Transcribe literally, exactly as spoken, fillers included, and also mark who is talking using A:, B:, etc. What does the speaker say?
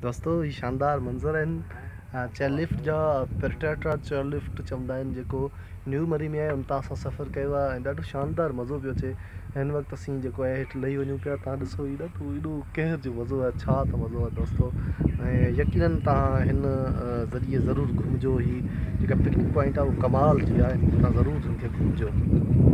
A: दोस्तों ही शानदार मंज़र आहिनि चेयरलिफ्ट जा पैट्रियाटा चेयरलिफ्ट चवंदा आहिनि जेको न्यू मरी में आहे उतां असां सफ़र कयो आहे ऐं ॾाढो शानदार मज़ो पियो अचे। हिन वक़्तु असीं जेको आहे हेठि लही वञूं पिया, तव्हां ॾिसो ही ॾाढो एॾो कहर जो मज़ो आहे, छा त मज़ो आहे दोस्तो। ऐं यकीनन तव्हां हिन ज़रिए ज़रूरु घुमिजो, ही जेका पिकनिक पॉइंट आहे उहो कमाल जी आहे, तव्हां ज़रूरु हिनखे घुमिजो।